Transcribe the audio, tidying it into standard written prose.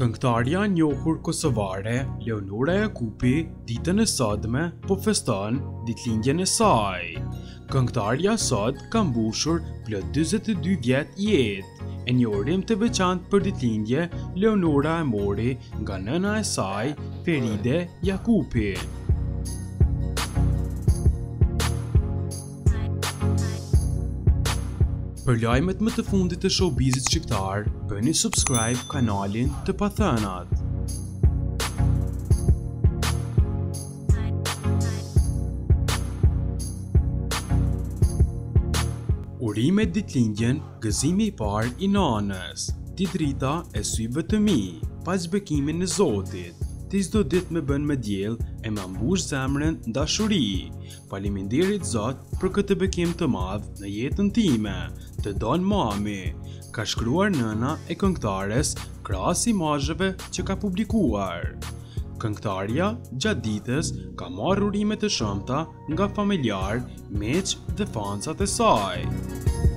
Këngëtarja e njohur kosovare Leonora Jakupi ditën e sotme po feston ditëlindjen e saj. Këngëtarja sot ka mbushur plot 42 vjet jetë. E një urim të veçantë për ditëlindje Leonora e mori nga nëna e saj, Feride Jakupi. Për lajmet më të fundit të showbizit shqiptar, bëni subscribe kanalin të Pathënat. Urimet ditëlindjen, gëzimi i parë i nanës, ti drita e syve të mi, pa zbekimin e Zotit, ti çdo ditë më bën me diell e më mbush zemrën dashuri. Faleminderit Zot për këtë bekim të madh në jetën time, të don mami, ka shkruar nëna e këngëtares krahas imazheve që ka publikuar. Këngëtarja gjatë ditës ka marrë urime të shumta nga familjar, miq dhe fansat e saj.